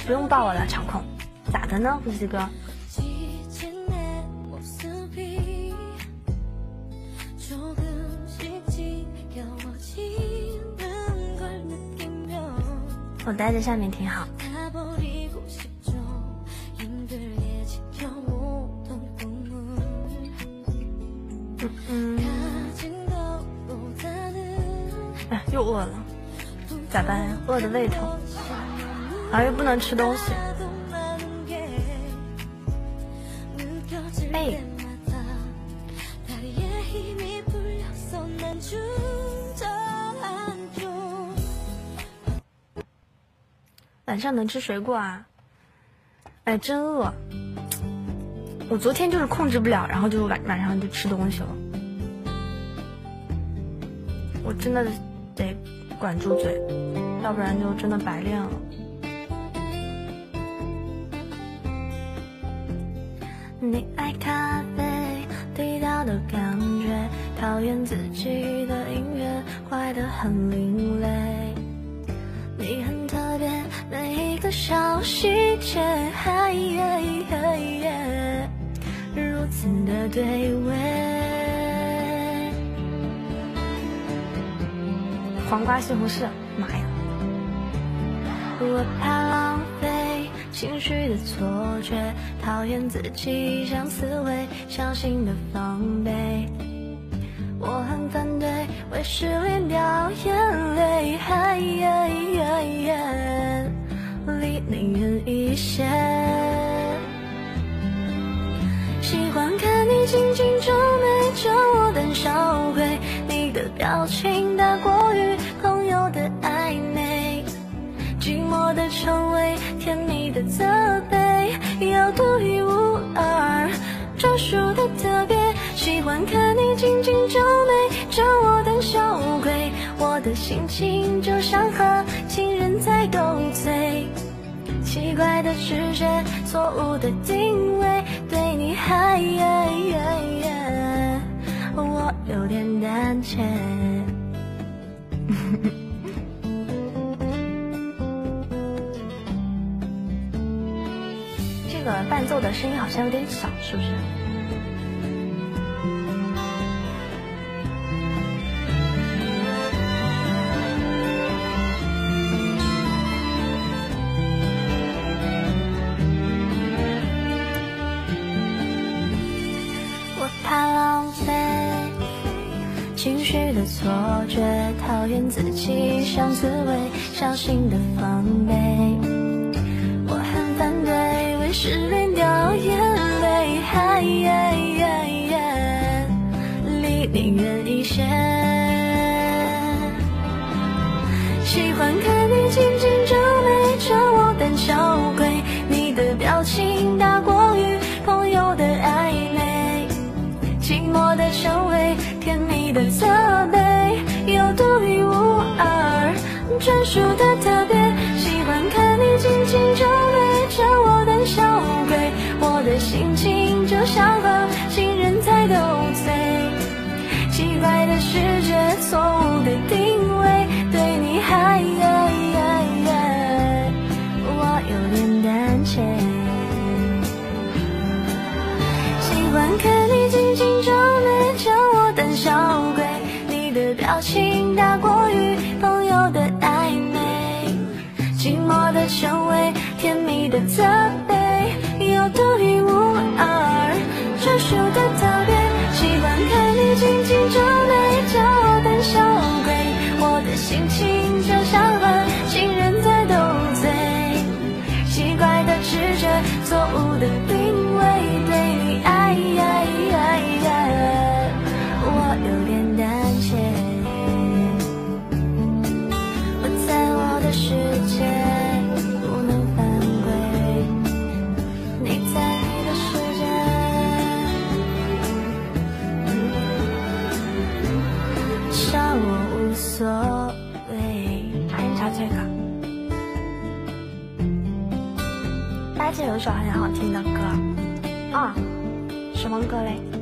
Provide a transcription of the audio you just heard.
不用抱我了，场控，咋的呢，呼吸哥？我待在下面挺好。哎，又饿了，咋办呀？饿的胃疼，然后又不能吃东西。哎，晚上能吃水果啊？哎，真饿。我昨天就是控制不了，然后就晚上就吃东西了。我真的得管住嘴，要不然就真的白练了。你爱咖啡，地道的感觉，讨厌自己的音乐，坏得很另类。你很特别，每一个小细节，如此的对味。黄瓜西红柿，妈呀！我怕浪费情绪的错觉，讨厌自己像刺猬，小心的防备。我很反对为失恋掉眼泪，离你远一些。喜欢看你紧紧皱眉，叫我胆小鬼。你的表情大过于朋友的暧昧，寂寞的称谓，甜蜜的责备，要独一无二，专属的特别。喜欢看你紧紧皱眉，叫我胆小鬼。我的心情就像和情人在斗嘴，奇怪的直觉，错误的定位，对你我有点胆怯。这个伴奏的声音好像有点小，是不是？怕浪费情绪的错觉，讨厌自己像刺猬，小心的防备。我很反对为失恋掉眼泪，离你远一些。喜欢看你紧紧皱眉，叫我胆小鬼。你的表情大过于朋友的暧昧，寂寞的称谓，甜蜜的责备，有独一无二，专属的特别。喜欢看你紧紧皱眉，叫我胆小鬼。我的心情就像和情人在斗嘴，奇怪的视觉，错误的定位，对你我有点胆怯。喜欢看你紧紧皱眉，叫我胆小鬼。你的表情大过于朋友的暧昧，寂寞的称谓，甜蜜的责备，有独一无二，专属的特别。喜欢看你紧紧皱眉，叫我胆小鬼。我的心情就像和情人在斗嘴，奇怪的直觉，错误的定位，对你我有点胆怯。我在我的世界不能犯规，你在你的世界，笑我无所谓。还是唱这个。八戒有一首很好听的歌，什么歌嘞？